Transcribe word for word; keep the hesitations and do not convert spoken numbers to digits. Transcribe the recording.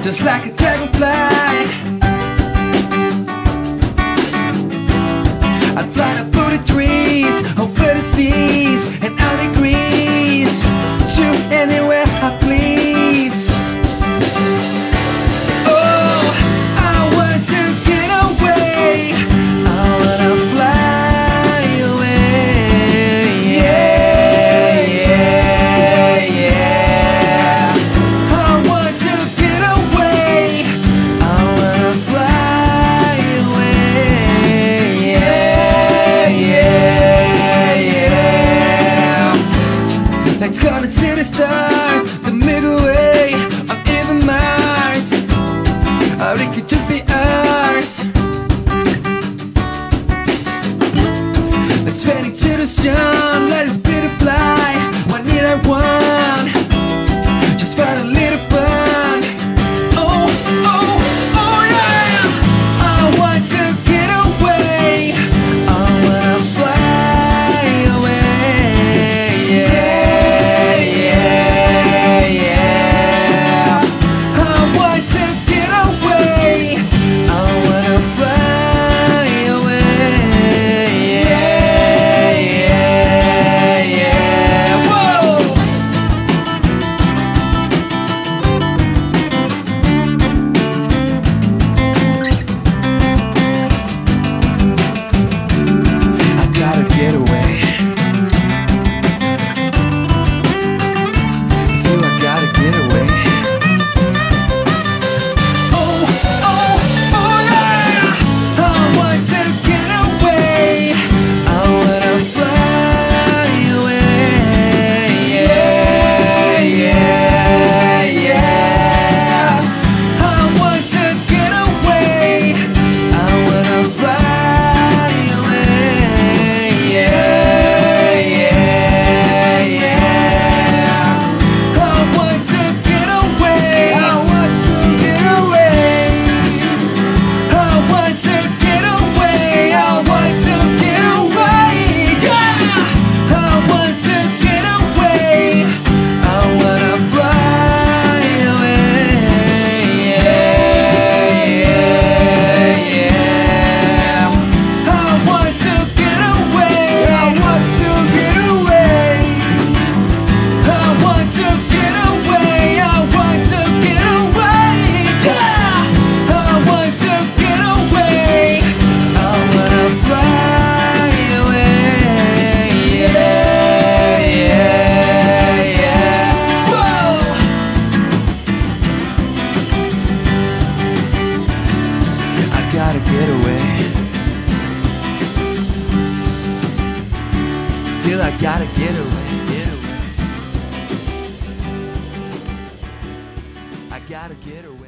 just like a dragonfly. I'd fly up through the trees, over the seas, and all degrees, to anywhere I please. Oh, I want to get away, I wanna fly away. Yeah, yeah, yeah. I want to get away, I wanna fly away. Yeah, yeah, yeah. Let's go to see the stars, the Milky Way, or even Mars. Or it could just be ours. Let's fade into the sun, let us beauty fly. What need I want? Just for a little fun. Oh, oh, oh yeah. I want to get away, I wanna fly away. Yeah, yeah, yeah. I want to get away, I wanna fly away. Yeah, yeah, yeah. Whoa. I gotta get away. Feel I gotta get away. Oh, oh, oh yeah. I want to get away, I wanna fly away. Yeah, yeah, yeah. I want to get away, I wanna fly away. Yeah, yeah, yeah. I want to get away, I want to get away. I want to get away, I want to get away. Yeah. I want to get away, I wanna fly away. Yeah, yeah, yeah. I want to get away, I want to get away. I want to get away, I want to get away. Yeah. I want to get away, I wanna fly away. Yeah, yeah, yeah. Whoa. I gotta get away. Feel I gotta get away, get away. I gotta get away.